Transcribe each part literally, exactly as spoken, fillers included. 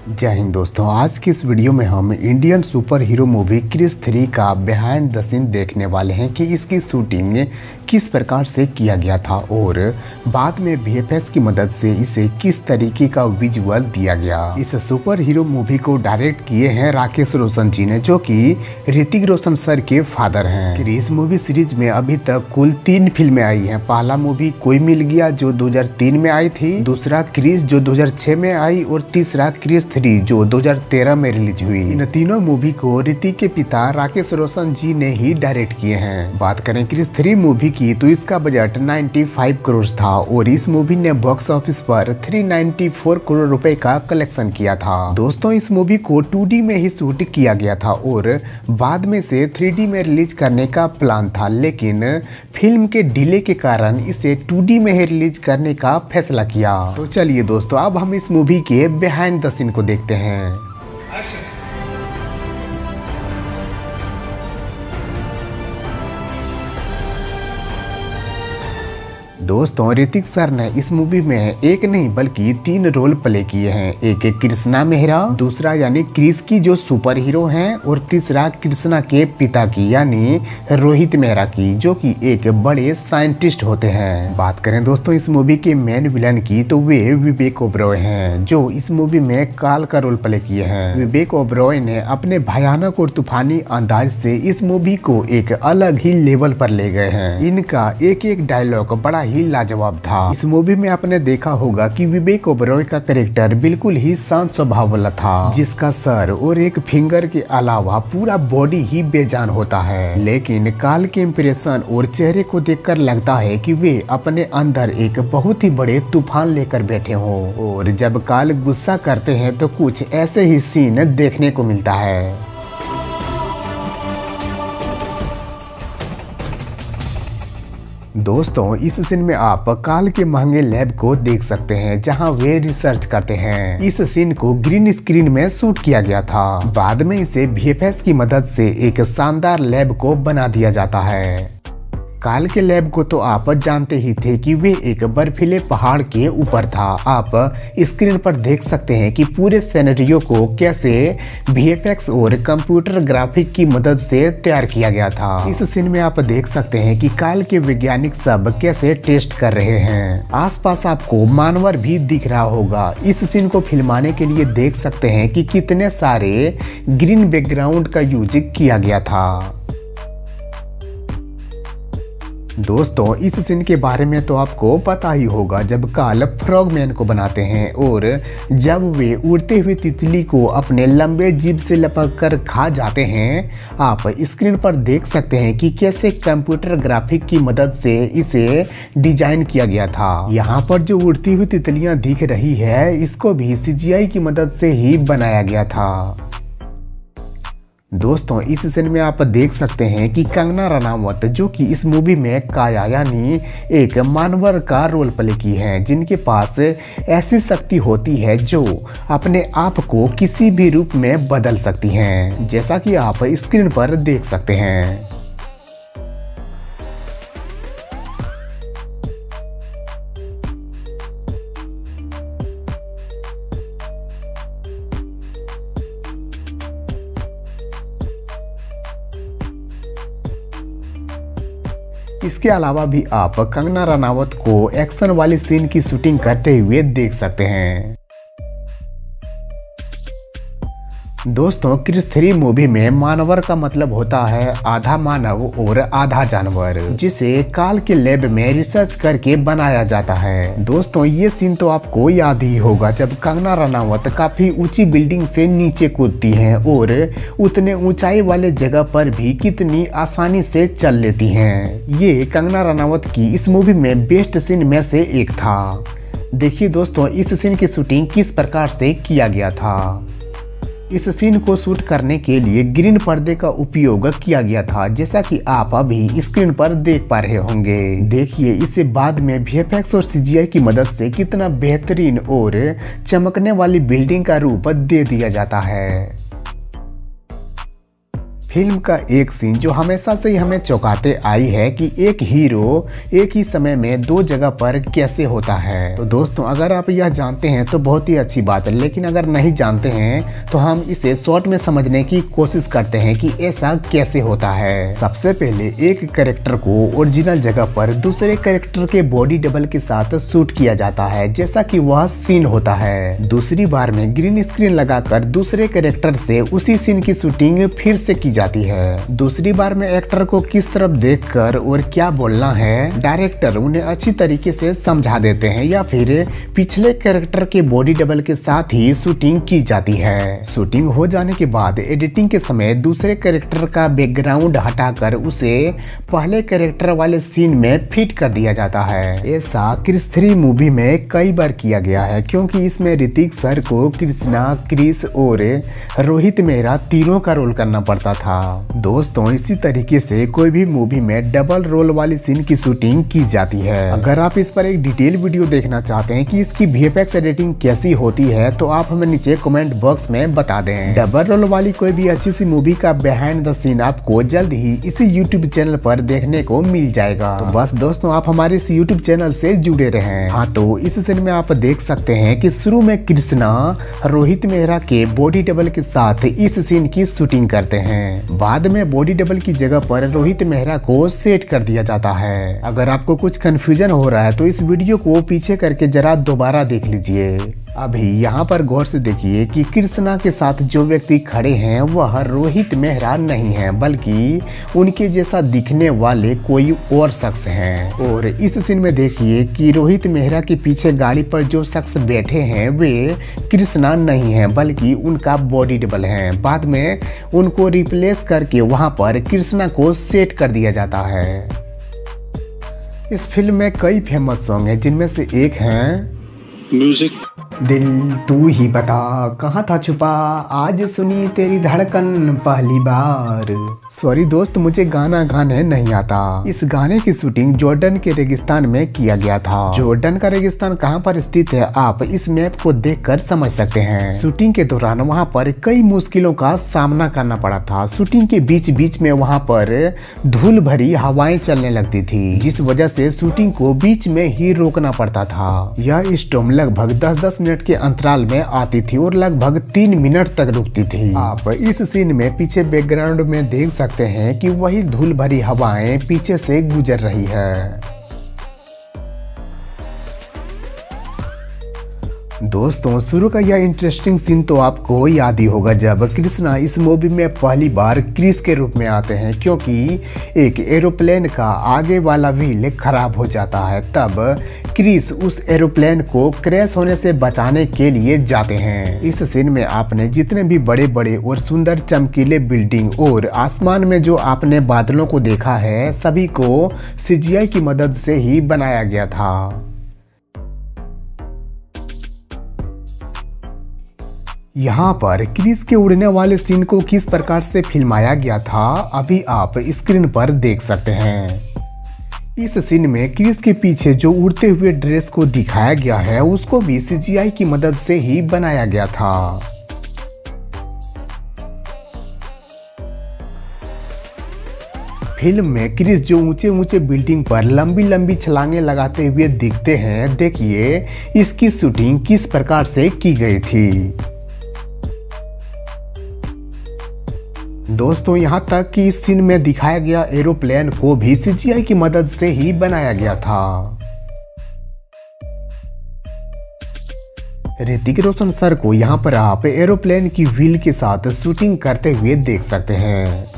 जय हिंद दोस्तों, आज की इस वीडियो में हम Indian super hero movie Krrish three का बिहाइंड द सीन देखने वाले हैं कि इसकी शूटिंग किस प्रकार से किया गया था और बाद में वीएफएक्स की मदद से इसे किस तरीके का विजुअल दिया गया। इस सुपर हीरो मूवी को डायरेक्ट किए हैं राकेश रोशन जी ने, जो कि ऋतिक रोशन सर के फादर हैं। क्रिस मूवी सीरीज में अभी तक कुल तीन फिल्में आई हैं। पहला मूवी कोई मिल गया जो दो हज़ार तीन में आई थी, दूसरा क्रिस जो दो हज़ार छह में आई और तीसरा क्रिस थ्री जो दो हज़ार तेरह में रिलीज हुई। इन तीनों मूवी को ऋतिक के पिता राकेश रोशन जी ने ही डायरेक्ट किए हैं। बात करें क्रिस थ्री मूवी की तो इसका बजट पचानवे करोड़ था और इस मूवी ने बॉक्स ऑफिस पर तीन सौ चौरानवे करोड़ रुपए का कलेक्शन किया था। दोस्तों, इस मूवी को टू डी में ही शूट किया गया था और बाद में से थ्री डी में रिलीज करने का प्लान था, लेकिन फिल्म के डिले के कारण इसे टू डी में ही रिलीज करने का फैसला किया। तो चलिए दोस्तों, अब हम इस मूवी के बिहाइंड द सीन को देखते हैं। दोस्तों, ऋतिक सर ने इस मूवी में एक नहीं बल्कि तीन रोल प्ले किए हैं। एक कृष्णा मेहरा, दूसरा यानी क्रिस की जो सुपर हीरो हैं और तीसरा कृष्णा के पिता की यानी रोहित मेहरा की, जो कि एक बड़े साइंटिस्ट होते हैं। बात करें दोस्तों इस मूवी के मेन विलन की तो वे विवेक ओबरॉय हैं, जो इस मूवी में काल का रोल प्ले किए हैं। विवेक ओबरॉय ने अपने भयानक और तूफानी अंदाज से इस मूवी को एक अलग ही लेवल पर ले गए हैं। इनका एक एक डायलॉग बड़ा ही लाजवाब था। इस मूवी में आपने देखा होगा कि विवेक ओबरॉय का कैरेक्टर बिल्कुल ही शांत स्वभाव वाला था, जिसका सर और एक फिंगर के अलावा पूरा बॉडी ही बेजान होता है। लेकिन काल के इंप्रेशन और चेहरे को देखकर लगता है कि वे अपने अंदर एक बहुत ही बड़े तूफान लेकर बैठे हो और जब काल गुस्सा करते हैं तो कुछ ऐसे ही सीन देखने को मिलता है। दोस्तों, इस सीन में आप काल के महंगे लैब को देख सकते हैं जहां वे रिसर्च करते हैं। इस सीन को ग्रीन स्क्रीन में शूट किया गया था। बाद में इसे वीएफएक्स की मदद से एक शानदार लैब को बना दिया जाता है। काल के लैब को तो आप जानते ही थे कि वे एक बर्फीले पहाड़ के ऊपर था। आप स्क्रीन पर देख सकते हैं कि पूरे सिनेरियो को कैसे वीएफएक्स और कंप्यूटर ग्राफिक की मदद से तैयार किया गया था। इस सीन में आप देख सकते हैं कि काल के वैज्ञानिक सब कैसे टेस्ट कर रहे हैं। आसपास आपको मानवर भी दिख रहा होगा। इस सीन को फिल्माने के लिए देख सकते हैं कि कितने सारे ग्रीन बैकग्राउंड का यूज किया गया था। दोस्तों, इस सीन के बारे में तो आपको पता ही होगा जब काल फ्रॉगमैन को बनाते हैं और जब वे उड़ते हुए तितली को अपने लंबे जीभ से लपक कर खा जाते हैं। आप स्क्रीन पर देख सकते हैं कि कैसे कंप्यूटर ग्राफिक की मदद से इसे डिजाइन किया गया था। यहाँ पर जो उड़ती हुई तितलियां दिख रही है, इसको भी सीजीआई की मदद से ही बनाया गया था। दोस्तों, इस सीन में आप देख सकते हैं कि कंगना रनावत, जो कि इस मूवी में काया यानी एक मानवर का रोल प्ले की है, जिनके पास ऐसी शक्ति होती है जो अपने आप को किसी भी रूप में बदल सकती हैं, जैसा कि आप स्क्रीन पर देख सकते हैं। इसके अलावा भी आप कंगना रनावत को एक्शन वाली सीन की शूटिंग करते हुए देख सकते हैं। दोस्तों, क्रिस थ्री मूवी में मानवर का मतलब होता है आधा मानव और आधा जानवर, जिसे काल के लैब में रिसर्च करके बनाया जाता है। दोस्तों, ये सीन तो आपको याद ही होगा जब कंगना रनावत काफी ऊंची बिल्डिंग से नीचे कूदती हैं और उतने ऊंचाई वाले जगह पर भी कितनी आसानी से चल लेती हैं। ये कंगना रनावत की इस मूवी में बेस्ट सीन में से एक था। देखिए दोस्तों, इस सीन की शूटिंग किस प्रकार से किया गया था। इस सीन को शूट करने के लिए ग्रीन पर्दे का उपयोग किया गया था, जैसा कि आप अभी स्क्रीन पर देख पा रहे होंगे। देखिए, इसे बाद में वीएफएक्स और सीजीआई की मदद से कितना बेहतरीन और चमकने वाली बिल्डिंग का रूप दे दिया जाता है। फिल्म का एक सीन जो हमेशा से ही हमें चौंकाते आई है कि एक हीरो एक ही समय में दो जगह पर कैसे होता है। तो दोस्तों अगर आप यह जानते हैं तो बहुत ही अच्छी बात है, लेकिन अगर नहीं जानते हैं तो हम इसे शॉर्ट में समझने की कोशिश करते हैं कि ऐसा कैसे होता है। सबसे पहले एक कैरेक्टर को ओरिजिनल जगह पर दूसरे कैरेक्टर के बॉडी डबल के साथ शूट किया जाता है, जैसा कि वह सीन होता है। दूसरी बार में ग्रीन स्क्रीन लगाकर दूसरे कैरेक्टर से उसी सीन की शूटिंग फिर से की जाती है। दूसरी बार में एक्टर को किस तरफ देखकर और क्या बोलना है डायरेक्टर उन्हें अच्छी तरीके से समझा देते हैं, या फिर पिछले कैरेक्टर के बॉडी डबल के साथ ही शूटिंग की जाती है। शूटिंग हो जाने के बाद एडिटिंग के समय दूसरे कैरेक्टर का बैकग्राउंड हटाकर उसे पहले कैरेक्टर वाले सीन में फिट कर दिया जाता है। ऐसा क्रिस थ्री मूवी में कई बार किया गया है, क्योंकि इसमें ऋतिक सर को कृष्णा, क्रिस और रोहित मेहरा तीनों का रोल करना पड़ता था। दोस्तों इसी तरीके से कोई भी मूवी में डबल रोल वाली सीन की शूटिंग की जाती है। अगर आप इस पर एक डिटेल वीडियो देखना चाहते हैं कि इसकी वी एफ एक्स एडिटिंग कैसी होती है तो आप हमें नीचे कमेंट बॉक्स में बता दें। डबल रोल वाली कोई भी अच्छी सी मूवी का बिहाइंड द सीन आपको जल्द ही इसी यूट्यूब चैनल पर देखने को मिल जाएगा। तो बस दोस्तों आप हमारे इस यूट्यूब चैनल से जुड़े रहें। हाँ तो इस सीन में आप देख सकते हैं कि शुरू में कृष्णा रोहित मेहरा के बॉडी डबल के साथ इस सीन की शूटिंग करते हैं। बाद में बॉडी डबल की जगह पर रोहित मेहरा को सेट कर दिया जाता है। अगर आपको कुछ कंफ्यूजन हो रहा है तो इस वीडियो को पीछे करके जरा दोबारा देख लीजिए। अभी यहाँ पर गौर से देखिए कि कृष्णा के साथ जो व्यक्ति खड़े हैं वह रोहित मेहरा नहीं है, बल्कि उनके जैसा दिखने वाले कोई और शख्स हैं। और इस सीन में देखिए कि रोहित मेहरा के पीछे गाड़ी पर जो शख्स बैठे हैं वे कृष्णा नहीं है, बल्कि उनका बॉडी डबल है। बाद में उनको रिप्लेस करके वहाँ पर कृष्णा को सेट कर दिया जाता है। इस फिल्म में कई फेमस सॉन्ग हैं, जिनमें से एक है म्यूजिक दिल तू ही बता कहाँ था छुपा, आज सुनी तेरी धड़कन पहली बार। सॉरी दोस्त मुझे गाना गाने नहीं आता। इस गाने की शूटिंग जॉर्डन के रेगिस्तान में किया गया था। जॉर्डन का रेगिस्तान कहाँ पर स्थित है आप इस मैप को देखकर समझ सकते हैं। शूटिंग के दौरान वहाँ पर कई मुश्किलों का सामना करना पड़ा था। शूटिंग के बीच बीच में वहाँ पर धूल भरी हवाएं चलने लगती थी, जिस वजह से शूटिंग को बीच में ही रोकना पड़ता था। यह स्टॉर्म लगभग दस दस मिनट के अंतराल में आती थी और लगभग तीन मिनट तक रुकती थी। आप इस सीन में पीछे बैकग्राउंड में देख सकते हैं कि वही धूल भरी हवाएं पीछे से गुजर रही है। दोस्तों शुरू का यह इंटरेस्टिंग सीन तो आपको याद ही होगा जब कृष्णा इस मूवी में पहली बार क्रिस के रूप में आते हैं, क्योंकि एक एरोप्लेन का आगे वाला व्हील खराब हो जाता है। तब क्रिस उस एरोप्लेन को क्रैश होने से बचाने के लिए जाते हैं। इस सीन में आपने जितने भी बड़े बड़े और सुंदर चमकीले बिल्डिंग और आसमान में जो आपने बादलों को देखा है सभी को सी जी आई की मदद से ही बनाया गया था। यहाँ पर क्रिस के उड़ने वाले सीन को किस प्रकार से फिल्माया गया था अभी आप स्क्रीन पर देख सकते हैं। इस सीन में क्रिस के पीछे जो उड़ते हुए ड्रेस को दिखाया गया है उसको भी सी जी आई की मदद से ही बनाया गया था। फिल्म में क्रिस जो ऊंचे ऊंचे बिल्डिंग पर लंबी लंबी छलांगे लगाते हुए दिखते हैं, देखिए इसकी शूटिंग किस प्रकार से की गई थी। दोस्तों यहाँ तक कि इस सीन में दिखाया गया एरोप्लेन को भी सी जी आई की मदद से ही बनाया गया था। ऋतिक रोशन सर को यहाँ पर आप एरोप्लेन की व्हील के साथ शूटिंग करते हुए देख सकते हैं।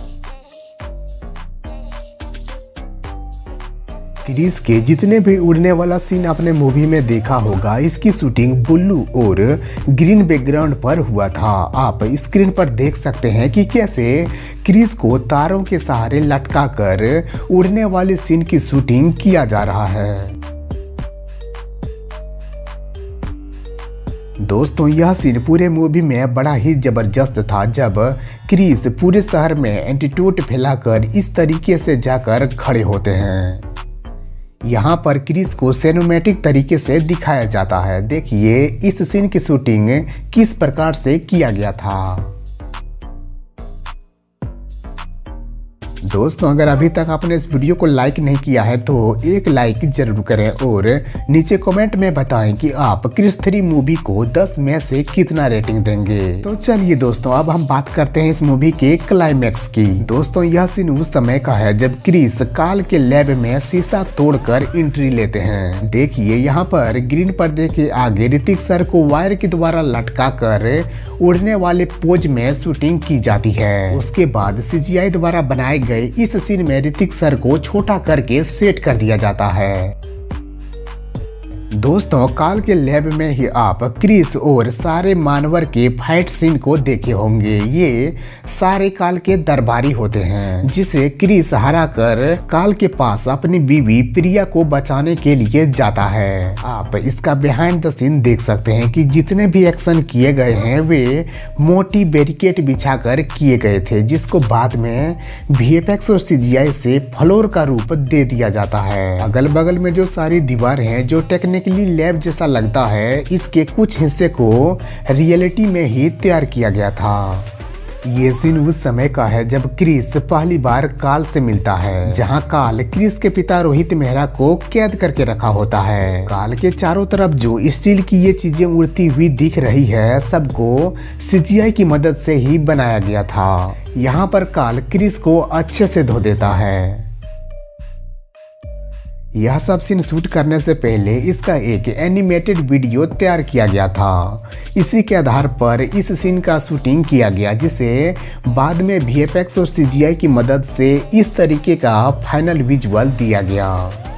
क्रिस के जितने भी उड़ने वाला सीन आपने मूवी में देखा होगा इसकी शूटिंग ब्लू और ग्रीन बैकग्राउंड पर हुआ था। आप स्क्रीन पर देख सकते हैं कि कैसे क्रिस को तारों के सहारे लटकाकर उड़ने वाले सीन की शूटिंग किया जा रहा है। दोस्तों यह सीन पूरे मूवी में बड़ा ही जबरदस्त था जब क्रिस पूरे शहर में एंटीट्यूड फैलाकर इस तरीके से जाकर खड़े होते हैं। यहाँ पर क्रिस को सिनेमैटिक तरीके से दिखाया जाता है। देखिए इस सीन की शूटिंग किस प्रकार से किया गया था। दोस्तों अगर अभी तक आपने इस वीडियो को लाइक नहीं किया है तो एक लाइक जरूर करें और नीचे कमेंट में बताएं कि आप क्रिस थ्री मूवी को दस में से कितना रेटिंग देंगे। तो चलिए दोस्तों अब हम बात करते हैं इस मूवी के क्लाइमैक्स की। दोस्तों यह सीन उस समय का है जब क्रिस काल के लैब में शीशा तोड़कर एंट्री लेते हैं। देखिए यहाँ पर ग्रीन पर्दे के आगे ऋतिक सर को वायर के द्वारा लटका कर उड़ने वाले पोज में शूटिंग की जाती है। उसके बाद सीजीआई द्वारा बनाए गए इस सीन में ऋतिक सर को छोटा करके सेट कर दिया जाता है। दोस्तों काल के लैब में ही आप क्रिस और सारे मानवर के फाइट सीन को देखे होंगे। ये सारे काल के दरबारी होते हैं जिसे क्रिस हरा कर काल के पास अपनी बीवी प्रिया को बचाने के लिए जाता है। आप इसका बिहाइंड द सीन देख सकते हैं कि जितने भी एक्शन किए गए हैं वे मोटी बैरिकेड बिछाकर किए गए थे, जिसको बाद में वीएफएक्स और सीजीआई से फ्लोर का रूप दे दिया जाता है। अगल बगल में जो सारी दीवार हैं जो टेक्निक लैब जैसा लगता है, इसके कुछ हिस्से को रियलिटी में ही तैयार किया गया था। ये सीन उस समय का है जब क्रिस पहली बार काल से मिलता है, जहां काल क्रिस के पिता रोहित मेहरा को कैद करके रखा होता है। काल के चारों तरफ जो स्टील की ये चीजें उड़ती हुई दिख रही है, सबको सीजीआई की मदद से ही बनाया गया था। यहाँ पर काल क्रिस को अच्छे से धो देता है। यह सब सीन शूट करने से पहले इसका एक एनिमेटेड वीडियो तैयार किया गया था। इसी के आधार पर इस सीन का शूटिंग किया गया, जिसे बाद में वीएफएक्स और सीजीआई की मदद से इस तरीके का फाइनल विजुअल दिया गया।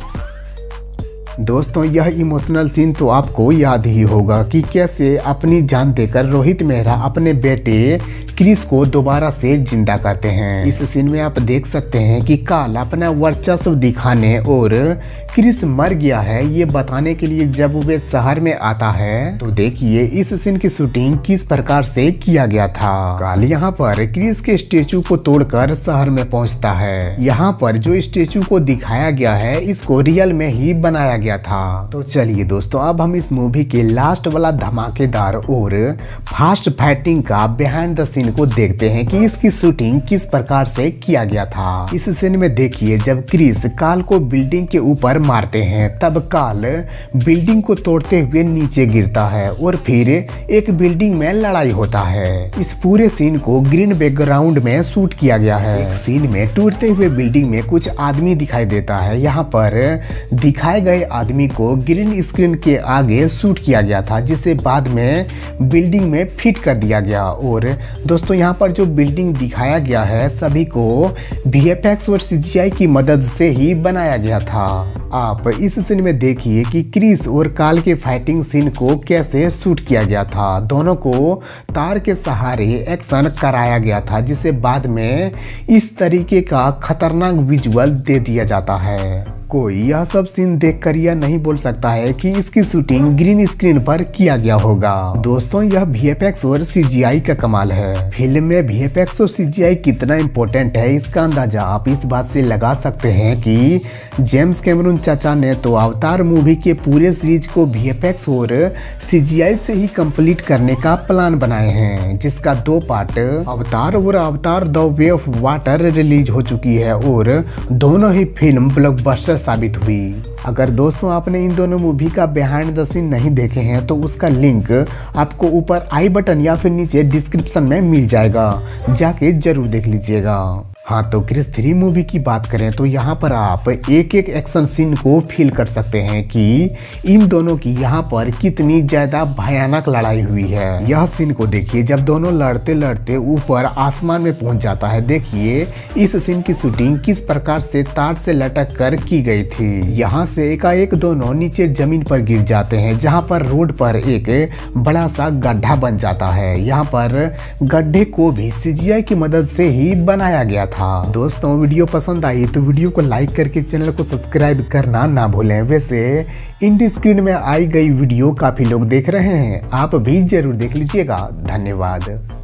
दोस्तों यह इमोशनल सीन तो आपको याद ही होगा कि कैसे अपनी जान देकर रोहित मेहरा अपने बेटे क्रिस को दोबारा से जिंदा करते हैं। इस सीन में आप देख सकते हैं कि काल अपना वर्चस्व दिखाने और क्रिस मर गया है ये बताने के लिए जब वे शहर में आता है, तो देखिए इस सीन की शूटिंग किस प्रकार से किया गया था। काल यहाँ पर क्रिस के स्टेचू को तोड़कर शहर में पहुँचता है। यहाँ पर जो स्टेचू को दिखाया गया है इसको रियल में ही बनाया गया था। तो चलिए दोस्तों अब हम इस मूवी के लास्ट वाला धमाकेदार और फास्ट फाइटिंग का बिहाइंड द सीन को देखते हैं कि इसकी शूटिंग किस प्रकार से किया गया था। इस सीन में देखिए जब क्रिस काल को बिल्डिंग के ऊपर मारते हैं, तब काल बिल्डिंग को तोड़ते हुए नीचे गिरता है और फिर एक बिल्डिंग में लड़ाई होता है। इस पूरे सीन को ग्रीन बैकग्राउंड में शूट किया गया है। एक सीन में टूटते हुए बिल्डिंग में कुछ आदमी दिखाई देता है। यहाँ पर दिखाए गए आदमी को ग्रीन स्क्रीन के आगे शूट किया गया था, जिसे बाद में बिल्डिंग में फिट कर दिया गया। और दोस्तों यहाँ पर जो बिल्डिंग दिखाया गया है सभी को वीएफएक्स और सीजीआई की मदद से ही बनाया गया था। आप इस सीन में देखिए कि क्रिस और काल के फाइटिंग सीन को कैसे शूट किया गया था। दोनों को तार के सहारे एक्शन कराया गया था, जिसे बाद में इस तरीके का खतरनाक विजुअल दे दिया जाता है। कोई यह सब सीन देखकर यह नहीं बोल सकता है कि इसकी शूटिंग ग्रीन स्क्रीन पर किया गया होगा। दोस्तों यह वीएफएक्स और सीजीआई का कमाल है। फिल्म में वीएफएक्स और सीजीआई कितना इम्पोर्टेंट है इसका अंदाजा आप इस बात से लगा सकते हैं कि जेम्स कैमरून चाचा ने तो अवतार मूवी के पूरे सीरीज को वीएफएक्स और सीजीआई से ही कंप्लीट करने का प्लान बनाए हैं, जिसका दो पार्ट अवतार और Avatar the way of water release हो चुकी है और दोनों ही फिल्म ब्लॉकबस्टर साबित हुई। अगर दोस्तों आपने इन दोनों मूवी का बिहाइंड द सीन नहीं देखे हैं तो उसका लिंक आपको ऊपर आई बटन या फिर नीचे डिस्क्रिप्शन में मिल जाएगा, जाके जरूर देख लीजिएगा। हाँ तो क्रिस थ्री मूवी की बात करें तो यहाँ पर आप एक एक एक्शन सीन को फील कर सकते हैं कि इन दोनों की यहाँ पर कितनी ज्यादा भयानक लड़ाई हुई है। यह सीन को देखिए जब दोनों लड़ते लड़ते ऊपर आसमान में पहुंच जाता है। देखिए इस सीन की शूटिंग किस प्रकार से तार से लटक कर की गई थी। यहाँ से एकाएक दोनों नीचे जमीन पर गिर जाते हैं, जहाँ पर रोड पर एक बड़ा सा गड्ढा बन जाता है। यहाँ पर गड्ढे को भी सीजीआई की मदद से ही बनाया गया था। दोस्तों वीडियो पसंद आई तो वीडियो को लाइक करके चैनल को सब्सक्राइब करना ना भूलें। वैसे इंडी स्क्रीन में आई गई वीडियो काफी लोग देख रहे हैं, आप भी जरूर देख लीजिएगा। धन्यवाद।